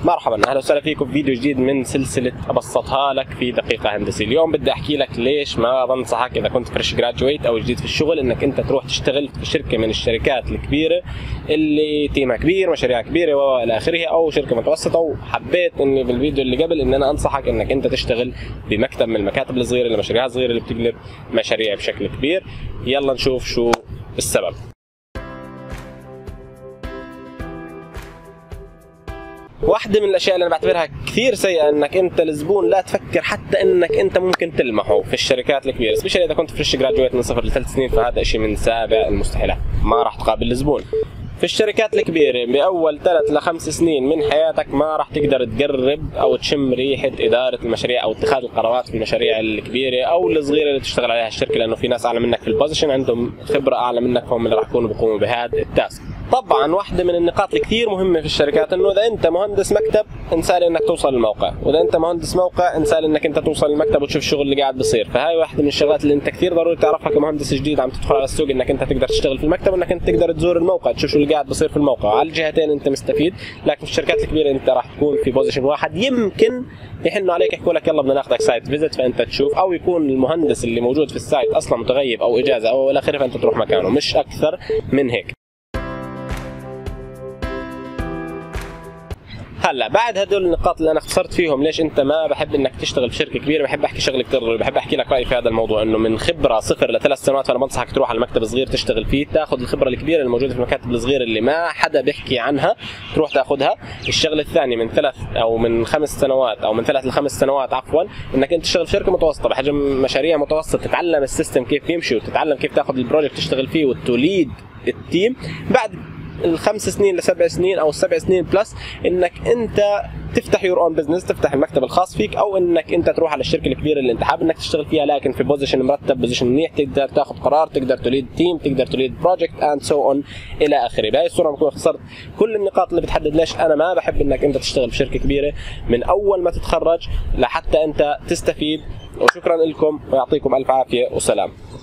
مرحبا، اهلا وسهلا فيكم في فيديو جديد من سلسله ابسطها لك في دقيقه هندسيه. اليوم بدي احكي لك ليش ما بنصحك اذا كنت فريش جراجويت او جديد في الشغل انك انت تروح تشتغل في شركه من الشركات الكبيره اللي تيمها كبير، مشاريعها كبيره والى اخره، او شركه متوسطه. وحبيت اني بالفيديو اللي قبل ان انا انصحك انك انت تشتغل بمكتب من المكاتب الصغيره اللي مشاريعها صغيره اللي بتقلب مشاريع بشكل كبير. يلا نشوف شو السبب. واحدة من الأشياء اللي أنا بعتبرها كثير سيئة إنك أنت الزبون لا تفكر حتى إنك أنت ممكن تلمحه في الشركات الكبيرة، سبيشلي إذا كنت فريش جراجويت من 0 ل3 سنين، فهذا شيء من سابع المستحيلات، ما راح تقابل الزبون. في الشركات الكبيرة بأول 3 ل 5 سنين من حياتك ما راح تقدر تقرب أو تشم ريحة إدارة المشاريع أو اتخاذ القرارات في المشاريع الكبيرة أو الصغيرة اللي تشتغل عليها الشركة، لأنه في ناس أعلى منك في البوزيشن عندهم خبرة أعلى منك، هم اللي راح يكونوا بيقوموا بهذا التاسك. طبعا واحدة من النقاط الكثير مهمة في الشركات انه اذا انت مهندس مكتب انسى انك توصل للموقع، واذا انت مهندس موقع انسى انك انت توصل للمكتب وتشوف الشغل اللي قاعد بيصير. فهاي واحدة من الشغلات اللي انت كثير ضروري تعرفها كمهندس جديد عم تدخل على السوق، انك انت تقدر تشتغل في المكتب وانك انت تقدر تزور الموقع تشوف شو اللي قاعد بيصير في الموقع. على الجهتين انت مستفيد، لكن في الشركات الكبيرة انت راح تكون في بوزيشن واحد، يمكن يحنوا عليك يحكوا لك يلا بدنا ناخذك سايت فيزيت فانت تشوف، او يكون المهندس اللي موجود في السايت اصلا متغيب او اجازة او الى اخره فانت تروح مكانه، مش اكثر من هيك. هلا بعد هدول النقاط اللي انا اختصرت فيهم ليش انت ما بحب انك تشتغل في شركه كبيره، بحب احكي شغله كثير ضروري، بحب احكي لك رايي في هذا الموضوع. انه من خبره 0 ل3 سنوات فانا بنصحك تروح على المكتب الصغير تشتغل فيه، تاخذ الخبره الكبيره اللي موجوده في المكاتب الصغيره اللي ما حدا بيحكي عنها، تروح تاخذها. الشغله الثانيه من 3 او من 5 سنوات او من 3 ل5 سنوات عفوا، انك انت تشتغل في شركه متوسطه بحجم مشاريع متوسط، تتعلم السيستم كيف يمشي وتتعلم كيف تاخذ البروجكت تشتغل فيه وتوليد التيم. بعد ال5 سنين ل7 سنين او ال7 سنين بلس انك انت تفتح يور اون بزنس، تفتح المكتب الخاص فيك، او انك انت تروح على الشركه الكبيره اللي انت حابب انك تشتغل فيها لكن في بوزيشن مرتب، بوزيشن منيح، تقدر تاخذ قرار، تقدر توليد تيم، تقدر توليد بروجكت اند سو اون الى اخره. بهي الصوره بكون اختصرت كل النقاط اللي بتحدد ليش انا ما بحب انك انت تشتغل في شركه كبيره من اول ما تتخرج لحتى انت تستفيد. وشكرا لكم ويعطيكم الف عافيه وسلام.